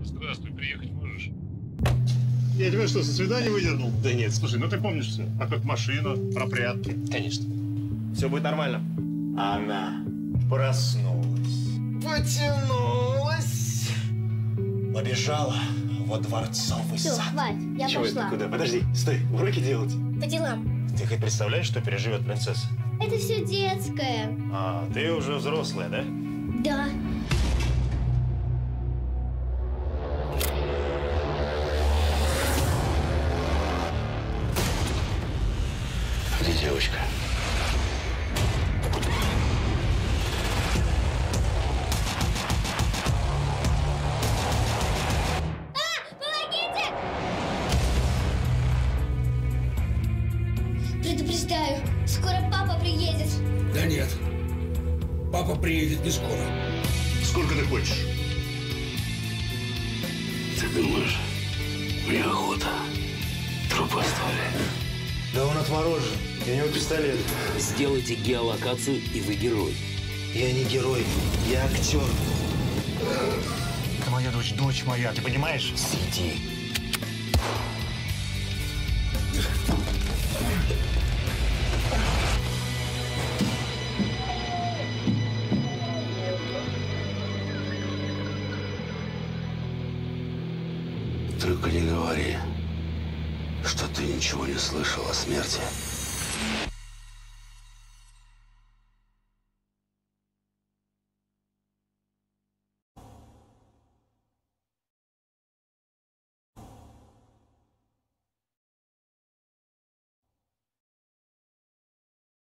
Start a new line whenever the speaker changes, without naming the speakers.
Здравствуй, приехать можешь?
Я тебя что, со свидания выдернул?
Да нет.
Слушай, ну ты помнишь все. А как машину, про прятки.
Конечно.
Все будет нормально.
Она проснулась, потянулась, побежала во дворцовый
Все,
сад.
хватит, я
Чего
пошла.
это? Куда? Подожди, стой, уроки делать.
По делам.
Ты хоть представляешь, что переживет принцесса?
Это все детское.
А, ты уже взрослая, да?
Да.
Где девочка?
Помогите! Предупреждаю, скоро папа приедет.
Да нет, папа приедет не скоро.
Сколько ты хочешь?
Ты думаешь, мне охота труп оставлять?
Да он отморожен, у него пистолет.
Сделайте геолокацию, и вы герой.
Я не герой, я актер. Это моя дочь, дочь моя, ты понимаешь?
Сиди. Только не говори, что ты ничего не слышал о смерти.